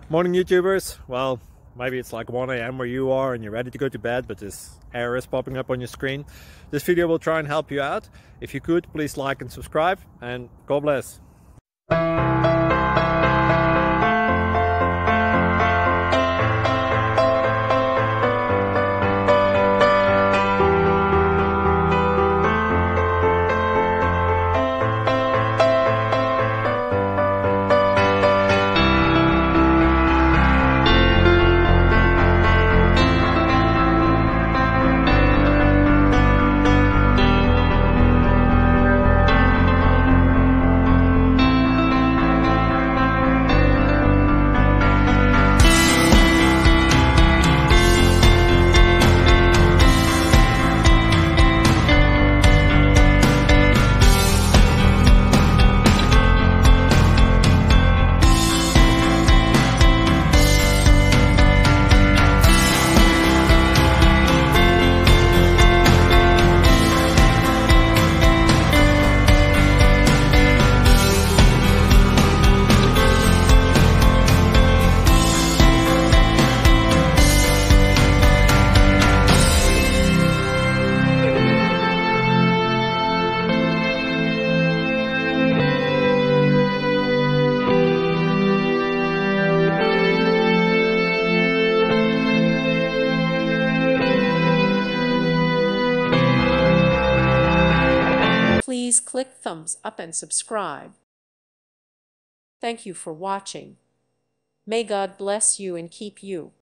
Morning YouTubers. Well, maybe it's like 1 a.m. where you are and you're ready to go to bed, but this error is popping up on your screen. This video will try and help you out. If you could, please like and subscribe, and God bless. Please click thumbs up and subscribe. Thank you for watching. May God bless you and keep you.